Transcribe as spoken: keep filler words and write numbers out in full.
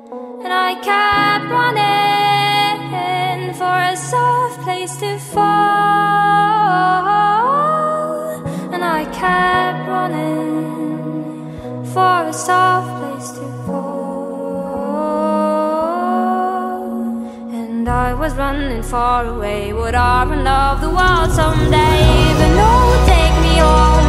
And I kept running for a soft place to fall. And I kept running for a soft place to fall. And I was running far away, would I run off the world someday? But no, take me home.